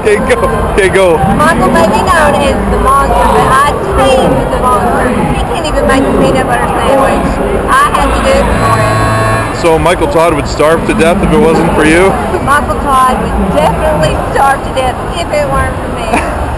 Okay, go. Okay, go. Michael may be known as the monster, but I tamed the monster. He can't even make a peanut butter sandwich. I had to do it for him. So Michael Todd would starve to death if it wasn't for you? Michael Todd would definitely starve to death if it weren't for me.